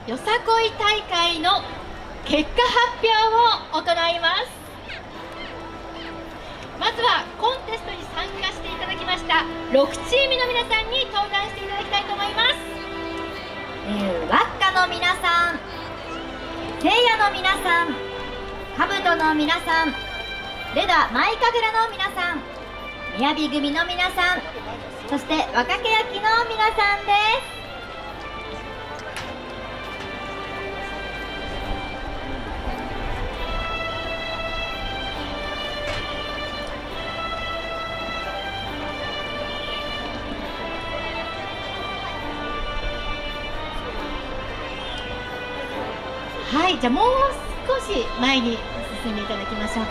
よさこい大会の結果発表を行います。まずはコンテストに参加していただきました6チームの皆さんに登壇していただきたいと思います。 輪っかの皆さん、聖夜の皆さん、兜の皆さん、レダ舞神楽の皆さん、雅組の皆さん、そして若けやきの皆さんです。 はい、じゃあもう少し前に進んでいただきましょうか。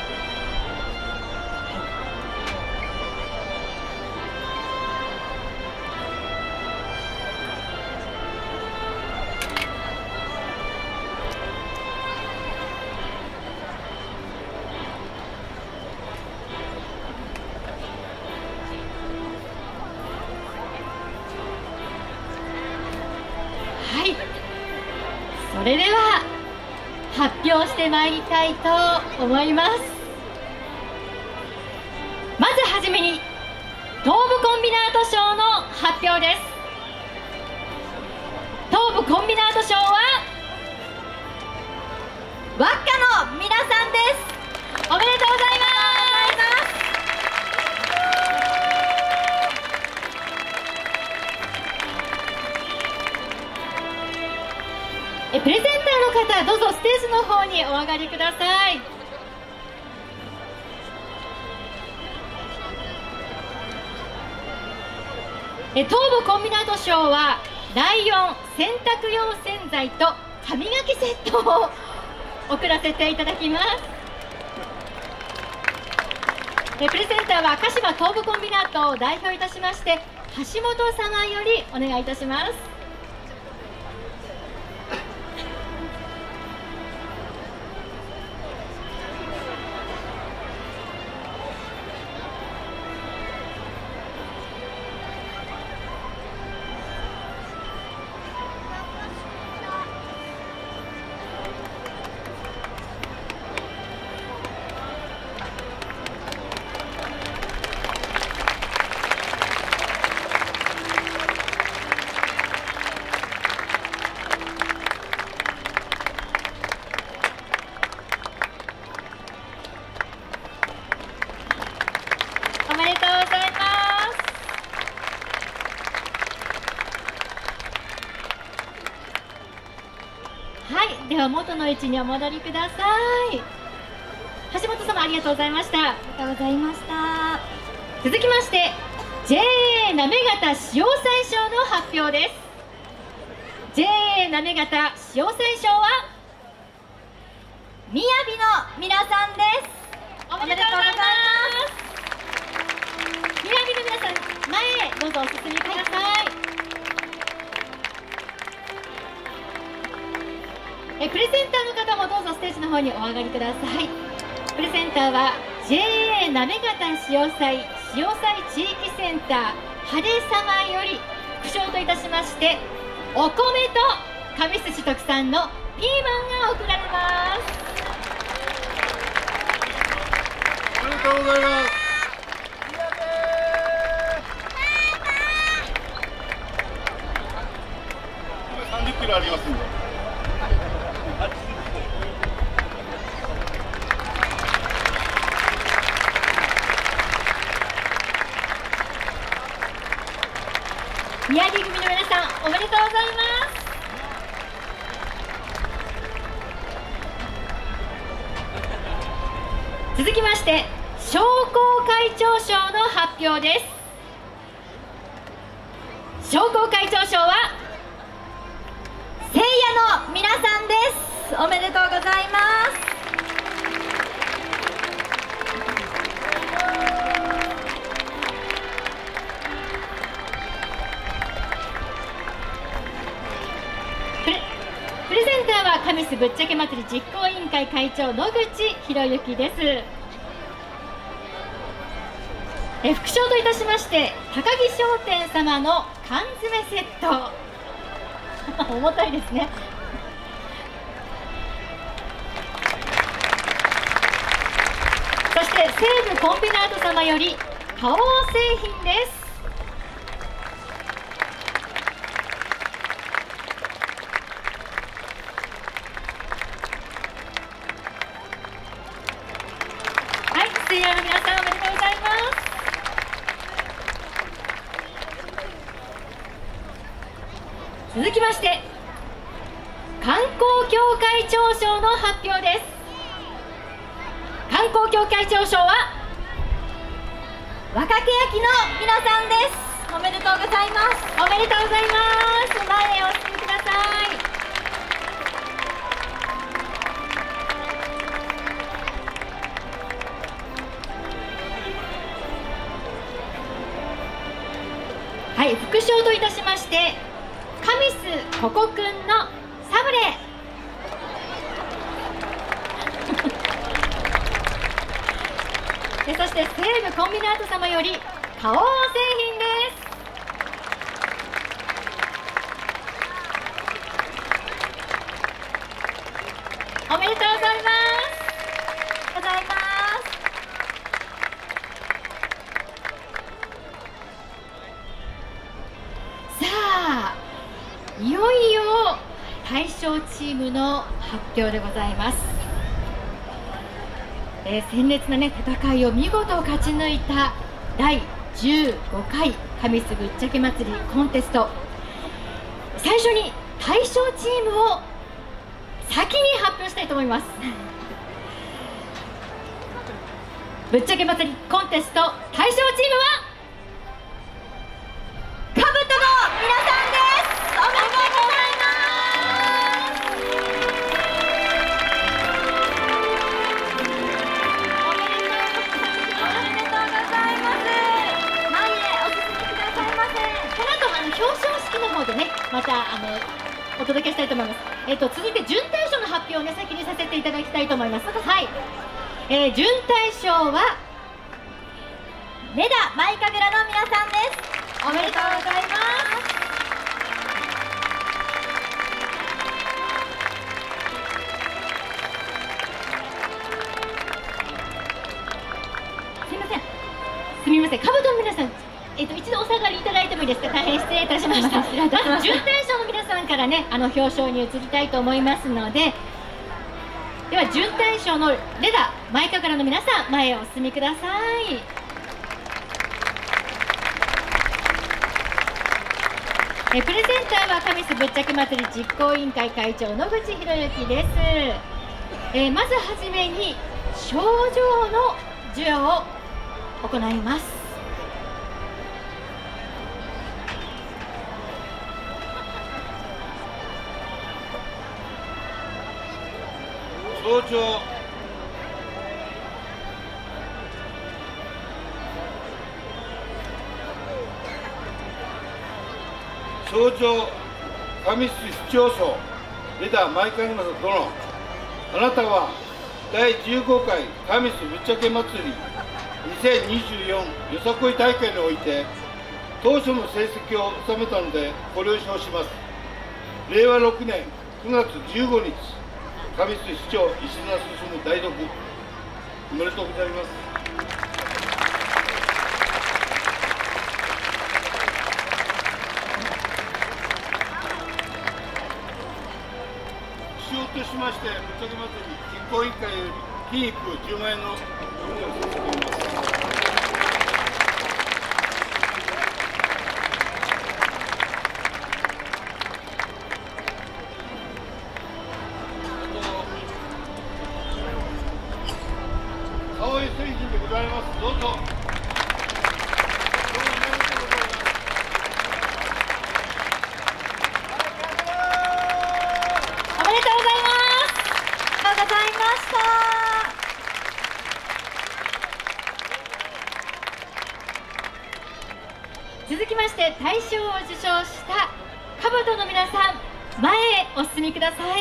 はい、それでは発表してまいりたいと思います。まずはじめに東部コンビナート賞の発表です。東部コンビナート賞は輪っかの皆さんです。 おめでとうございます。プレゼンターの方、どうぞステージの方にお上がりください。東部コンビナート賞はライオン洗濯用洗剤と歯磨きセットを送らせていただきます。プレゼンターは鹿島東部コンビナートを代表いたしまして橋本様よりお願いいたします。おめでとうございます。はい、では元の位置にお戻りください。橋本様、ありがとうございました。 ありがとうございました。 続きまして JA 行方潮祭賞の発表です。 JA 行方潮祭賞は雅の皆さんです。 おめでとうございます。雅の皆さん、前へどうぞお進みください。プレゼンターの方もどうぞステージの方にお上がりください。プレゼンターは JA 行方潮祭地域センター晴れ様より副賞といたしましてお米と神栖市特産のピーマンが贈られます。 おめでとうございます。30キロありますんで。 宮城組の皆さん、おめでとうございます。続きまして商工会長賞の発表です。商工会長賞は聖夜の皆さんです。おめでとうございます。 プレゼンターは神栖ぶっちゃけ祭り実行委員会会長野口博之です。副賞といたしまして高木商店様の缶詰セット、 重たいですね。そして西武コンビナート様より花王製品です。はい、水泳の皆さんおめでとうございます。続きまして観光協会長賞の発表です。観光協会長賞は若欅の皆さんです。おめでとうございます。 おめでとうございます。前へお進みください。はい、副賞といたしましてカミスココくんのサブレそして西武コンビナート様より花王製品です。おめでとうございます。 ございます。 さあ、いよいよ大賞チームの発表でございます。鮮烈な、戦いを見事勝ち抜いた第15回神栖ぶっちゃけ祭りコンテスト、最初に大賞チームを先に発表したいと思います。ぶっちゃけ祭りコンテスト大賞チームはカブトの皆さんです。おめでとうございます。 表彰式の方でね、またお届けしたいと思います。続いて準大賞の発表を先にさせていただきたいと思います。はい、準大賞はレダマイカグラの皆さんです。 おめでとうございます。すみません、カブトの皆さん、一度お下がりいただいてもいいですか。大変失礼いたしました。まず準大賞の皆さんからね、表彰に移りたいと思いますので、では準大賞のレダマイカグラの皆さん、前へお進みください。プレゼンターは神栖ぶっちゃけ祭り実行委員会会長野口博之です。まずはじめに賞状の授与を行います。 賞状賞状神栖市長賞レダマイカグラ殿、あなたは第15回神栖ぶっちゃけ祭り2024よさこい大会において当初の成績を収めたのでご了承します。令和6年9月15日神栖市長石田進代読、おめでとうございます。使用としましてぶっちゃけ祭り実行委員会より金一封10万円の贈呈をさせています。青い製品でございます。どうぞ。 おめでとうございます。 ありがとうございました。 続きまして大賞を受賞したカブトの皆さん、前へお進みください。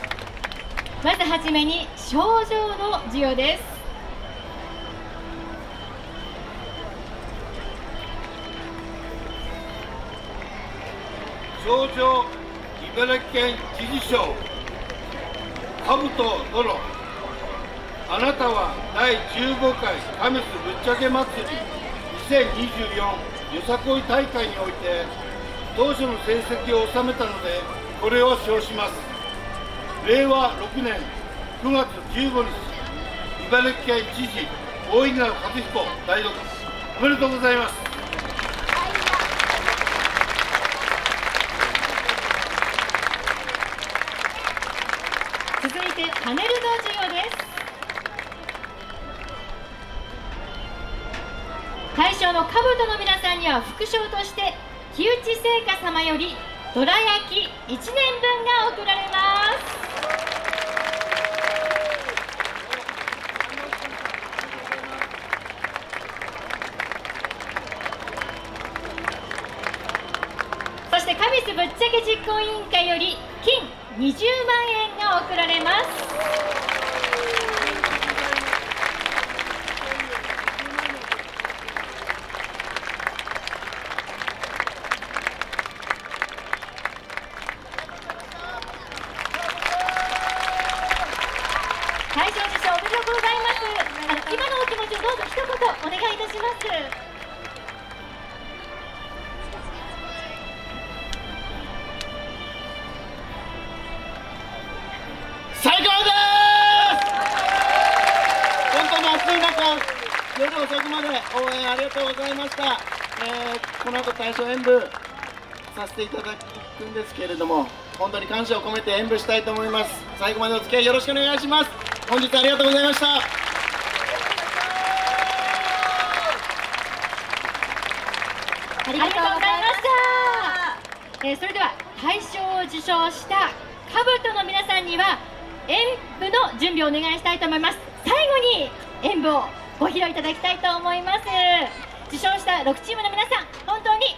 まずはじめに賞状の授与です。 賞状茨城県知事賞兜殿、あなたは第15回神栖ぶっちゃけ祭り2024よさこい大会において当初の成績を収めたのでこれを賞します。令和6年9月15日茨城県知事大井川和彦代読、おめでとうございます。 続いてパネルの授業です。対象の兜の皆さんには副賞として木内製菓様よりどら焼き1年分が贈られます。そして神栖ぶっちゃけ実行委員会より金20万円が贈られます。大賞受賞おめでとうございます。今のお気持ちをどうぞ一言お願いいたします。 最高です。本当に暑い中、夜遅くまで応援ありがとうございました。この後大賞演舞させていただくんですけれども、本当に感謝を込めて演舞したいと思います。最後までお付き合いよろしくお願いします。本日ありがとうございました。 ありがとうございました。それでは大賞を受賞した兜の皆さんには演舞の準備をお願いしたいと思います。最後に演舞をご披露いただきたいと思います。受賞した6チームの皆さん、本当に